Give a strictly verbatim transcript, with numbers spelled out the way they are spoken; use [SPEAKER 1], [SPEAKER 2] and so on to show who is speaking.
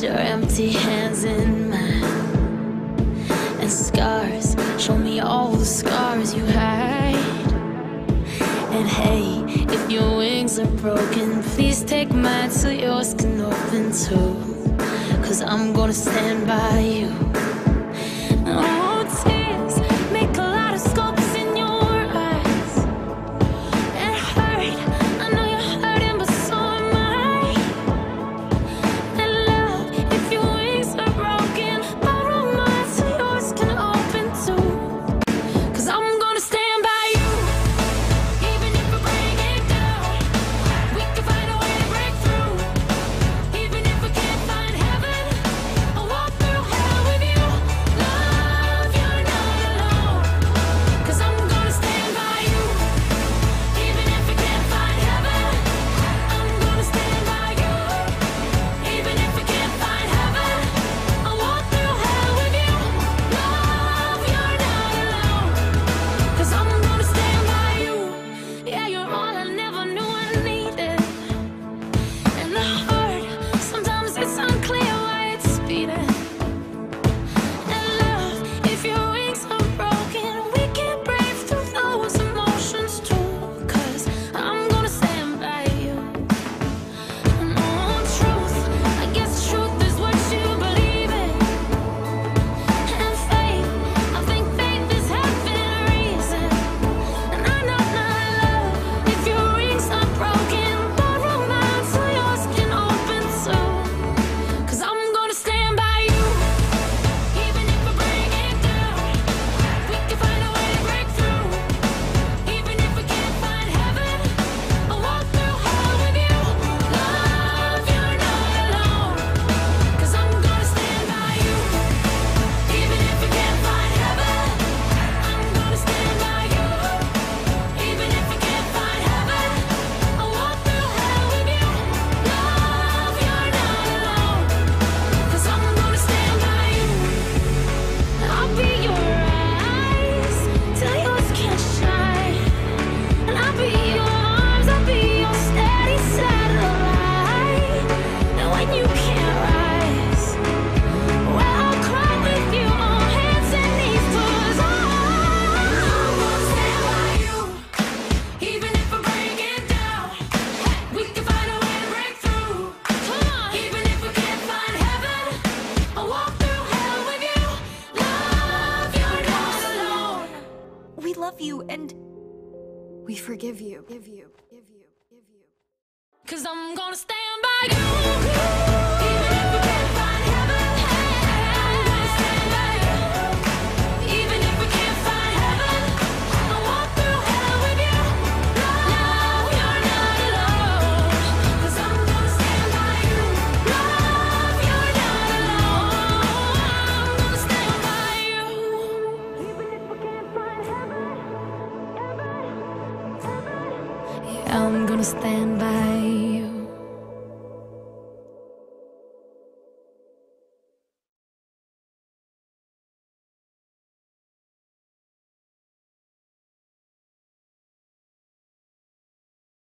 [SPEAKER 1] Put your empty hands in mine, and scars, show me all the scars you hide. And hey, if your wings are broken, please take mine so yours can open too. Cause I'm gonna stand by you. Oh, tears make a lot of scopes in your eyes. It hurt, I know you're hurting, but so am I. And love, if your wings are broken, borrow mine so yours can open too. Cause I'm gonna stand by you. Even if we break it down, we can find a way to break through. Even if we can't find heaven, I'll walk through hell with you. Love, you're not alone. Cause I'm gonna stand by you. Even if we can't find heaven, I'm gonna stand by you. Even if we can't find heaven, I'll walk through hell with you. Love, you're not alone. Cause I'm gonna stand by you. Yeah, you're all I never knew I needed. And the heart, sometimes it's unclear why it's beating. And love, if your wings are broken, we can brave through those emotions too. Cause I'm gonna stand by you. And oh, truth, I guess truth is what you believe in. And faith, I think faith is having reason. And I know my love, if your wings are broken, borrow mine so yours can open too. Cause I'm gonna stand by you. Even if we break it down, we can find a way to break through. Even if we can't find heaven, I'll walk through hell with you. Love, you're not alone. Cause I'm gonna stand by you. Even if we can't find heaven, I'm gonna stand by you. Even if we can't find heaven, I'll walk through hell with you. Love, you're not alone. Cause I'm gonna stand by you. I'll be your eyes till yours can't shine. And I'll be your arms, I'll be your steady satellite. And when you can't rise, well, I'll cry with you on hands and knees. Cause I'm gonna stand by you. Even if we break it down, we can find a way to break through. Come on. Even if we can't find heaven, I'll walk through hell with you. Love, you're not alone.
[SPEAKER 2] We love you and we forgive you. Give you. Give you. Give you.
[SPEAKER 1] Cause I'm gonna stand by you.